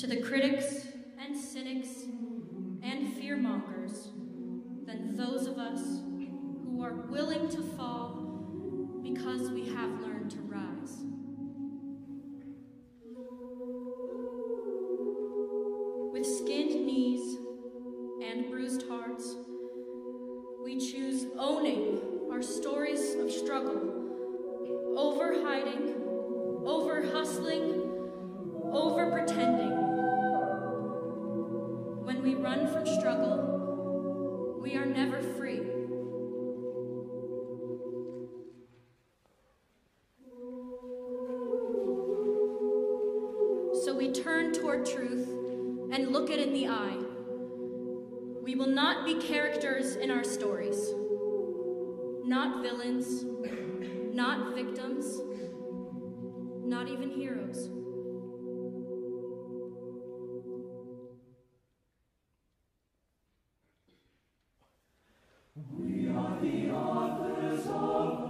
to the critics and cynics and fearmongers than those of us who are willing to fall because we have learned to rise. With skinned knees and bruised hearts, we choose owning our stories of struggle, over hiding, over hustling, over pretending. When we run from struggle, we are never free. So we turn toward truth and look it in the eye. We will not be characters in our stories, not villains, not victims, not even heroes. We are the authors of